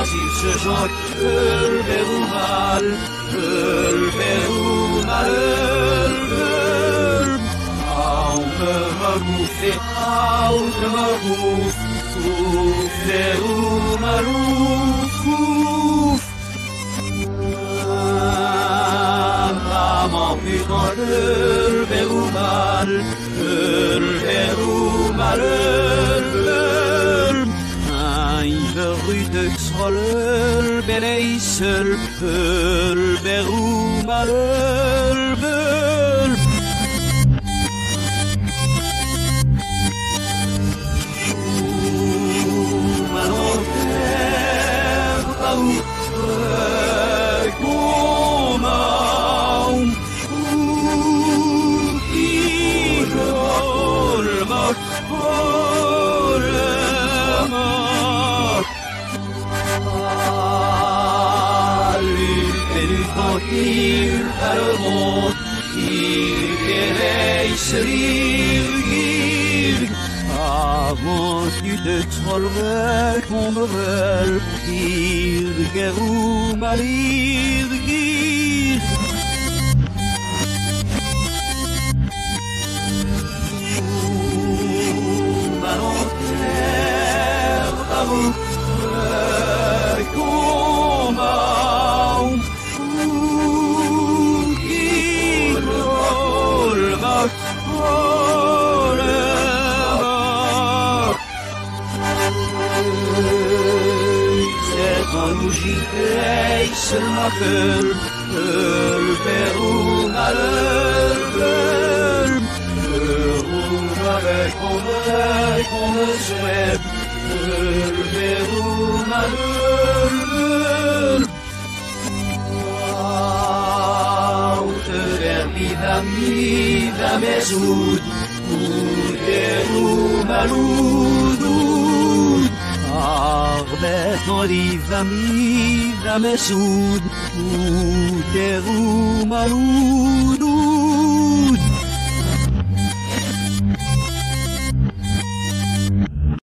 il se joc, îl veru mal, îl veru mal, au că mă gufe, au că mă guf, veru mal, am pitor, îl veru mal, îl veru mal, Rüdex roller, beleisel, beru malel, bel. Manoter, au, gomau, idol, mak, hier allemaal, hier hier. Avant tu te trollerais qu'on me veuille, hier gerou malir, hier. Manoter, bravo, Seul m'appelle, le verrou malheureux, le rouge avec on me souhaite, le verrou malheureux. Out der vida mesud, verrou malheureux. Arbet oliva mi mesud, teru maludud.